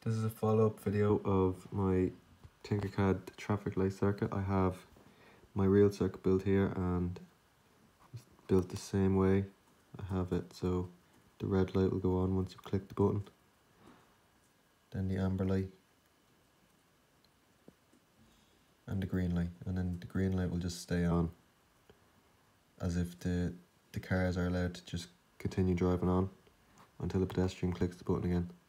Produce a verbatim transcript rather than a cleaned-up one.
This is a follow-up video of my Tinkercad traffic light circuit. I have my real circuit built here and it's built the same way. I have it so the red light will go on once you click the button, then the amber light and the green light, and then the green light will just stay on as if the, the cars are allowed to just continue driving on until the pedestrian clicks the button again.